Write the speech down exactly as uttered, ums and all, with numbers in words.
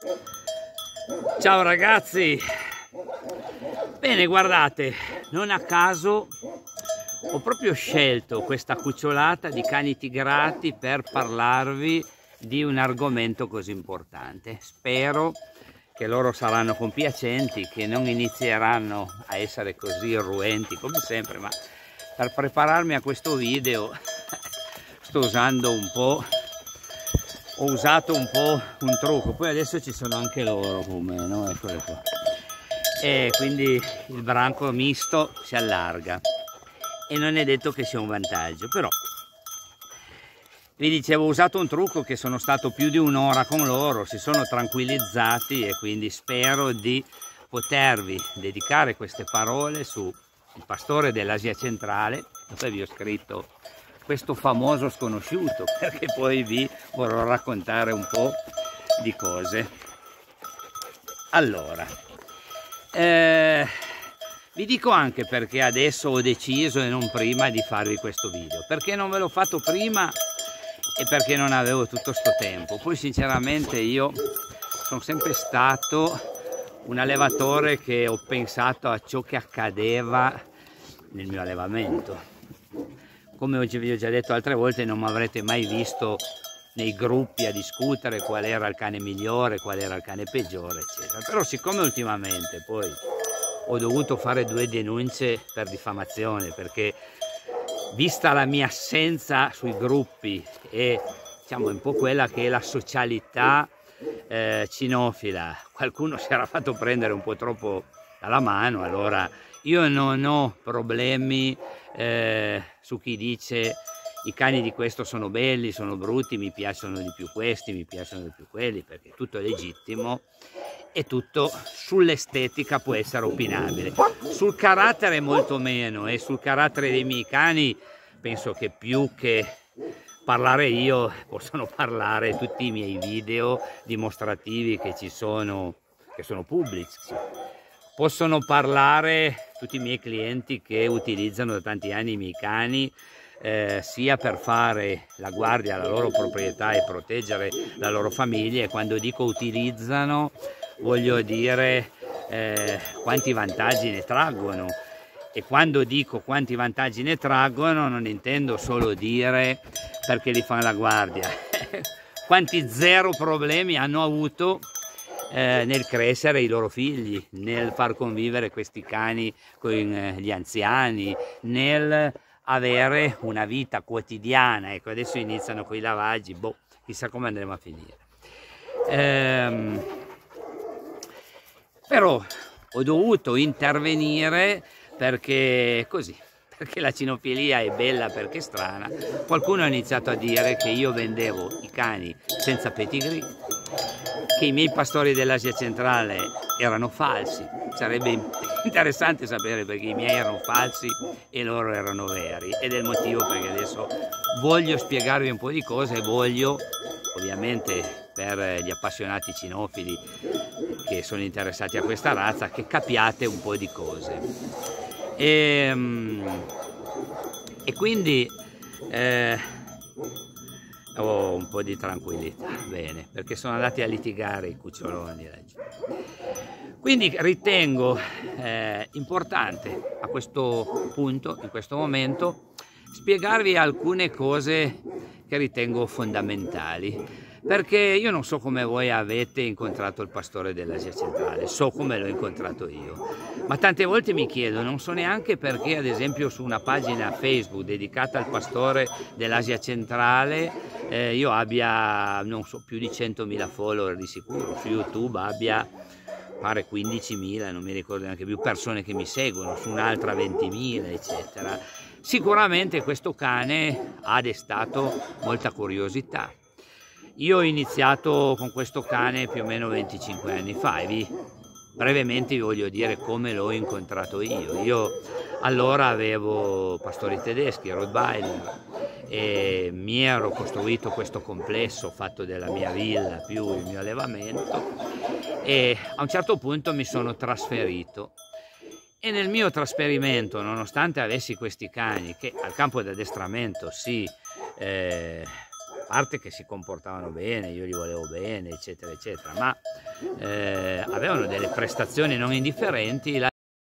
Ciao ragazzi, bene, guardate, non a caso ho proprio scelto questa cucciolata di cani tigrati per parlarvi di un argomento così importante. Spero che loro saranno compiacenti, che non inizieranno a essere così irruenti come sempre, ma per prepararmi a questo video sto usando un po' ho usato un po' un trucco. Poi adesso ci sono anche loro come, no? Eccole qua. E quindi il branco misto si allarga e non è detto che sia un vantaggio, però vi dicevo, ho usato un trucco, che sono stato più di un'ora con loro, si sono tranquillizzati e quindi spero di potervi dedicare queste parole sul pastore dell'Asia centrale, dove vi ho scritto questo famoso sconosciuto, perché poi vi vorrò raccontare un po' di cose. Allora, eh, vi dico anche perché adesso ho deciso e non prima di farvi questo video, perché non ve l'ho fatto prima e perché non avevo tutto sto tempo. Poi sinceramente io sono sempre stato un allevatore che ho pensato a ciò che accadeva nel mio allevamento. Come oggi vi ho già detto altre volte, non mi avrete mai visto nei gruppi a discutere qual era il cane migliore, qual era il cane peggiore, eccetera. Però siccome ultimamente poi ho dovuto fare due denunce per diffamazione, perché vista la mia assenza sui gruppi e diciamo un po' quella che è la socialità eh, cinofila, qualcuno si era fatto prendere un po' troppo dalla mano. Allora io non ho problemi eh, su chi dice i cani di questo sono belli, sono brutti, mi piacciono di più questi, mi piacciono di più quelli, perché tutto è legittimo e tutto sull'estetica può essere opinabile. Sul carattere molto meno, e sul carattere dei miei cani penso che più che parlare io possono parlare tutti i miei video dimostrativi che ci sono, che sono pubblici. Possono parlare tutti i miei clienti che utilizzano da tanti anni i miei cani, eh, sia per fare la guardia alla loro proprietà e proteggere la loro famiglia, e quando dico utilizzano voglio dire eh, quanti vantaggi ne traggono. E quando dico quanti vantaggi ne traggono non intendo solo dire perché li fanno la guardia, quanti zero problemi hanno avuto eh, nel crescere i loro figli, nel far convivere questi cani con eh, gli anziani, nel avere una vita quotidiana. Ecco, adesso iniziano con i lavaggi, boh, chissà come andremo a finire. Ehm, però ho dovuto intervenire perché così, perché la cinofilia è bella perché strana. Qualcuno ha iniziato a dire che io vendevo i cani senza pedigree, che i miei pastori dell'Asia centrale erano falsi. Sarebbe interessante sapere perché i miei erano falsi e loro erano veri, ed è il motivo perché adesso voglio spiegarvi un po' di cose e voglio, ovviamente per gli appassionati cinofili che sono interessati a questa razza, che capiate un po' di cose. E, e quindi eh, ho un po' di tranquillità, bene, perché sono andati a litigare i cuccioloni laggiù. Quindi ritengo eh, importante a questo punto, in questo momento, spiegarvi alcune cose che ritengo fondamentali, perché io non so come voi avete incontrato il pastore dell'Asia centrale, so come l'ho incontrato io, ma tante volte mi chiedo, non so neanche perché ad esempio su una pagina Facebook dedicata al pastore dell'Asia centrale eh, io abbia, non so, più di centomila follower di sicuro, su YouTube abbia pare quindicimila, non mi ricordo neanche più, persone che mi seguono, su un'altra ventimila, eccetera. Sicuramente questo cane ha destato molta curiosità. Io ho iniziato con questo cane più o meno venticinque anni fa e vi, brevemente vi voglio dire come l'ho incontrato io. Io allora avevo pastori tedeschi, Rottweiler, e mi ero costruito questo complesso fatto della mia villa più il mio allevamento, e a un certo punto mi sono trasferito. E nel mio trasferimento, nonostante avessi questi cani che al campo di addestramento si eh, parte che si comportavano bene, io li volevo bene, eccetera, eccetera, ma eh, avevano delle prestazioni non indifferenti. La